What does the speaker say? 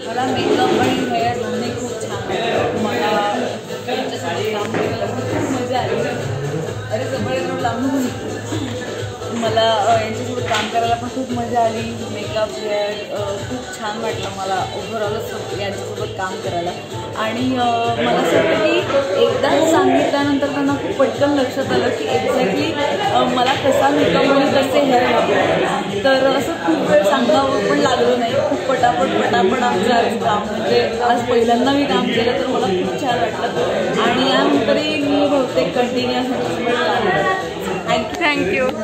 मला मेकअप आणि हेअर दोन्ही खूप छान वाटलं. मला त्यांच्यासाठी काम करायला खूप मजा आली. अरे सगळं लांबून मला यांच्यासोबत काम करायला पण खूप मजा आली. मेकअप हेअर खूप छान वाटलं मला ओव्हरऑलच यांच्यासोबत काम करायला. आणि मला असं वाटतं की एकदाच सांगितल्यानंतर त्यांना खूप पटकन लक्षात आलं की एक्झॅक्टली मला कसा मेकअप आणि कसे हेअर हवे. तर असं खूप वेळ सांगावं पण लागलं नाही. खूप पटापट आमचं आज काम म्हणजे आज पहिल्यांदा मी काम केलं तर मला खूप छान वाटलं. आणि यानंतरही मी बहुतेक कंटिन्युअस थँक्यू.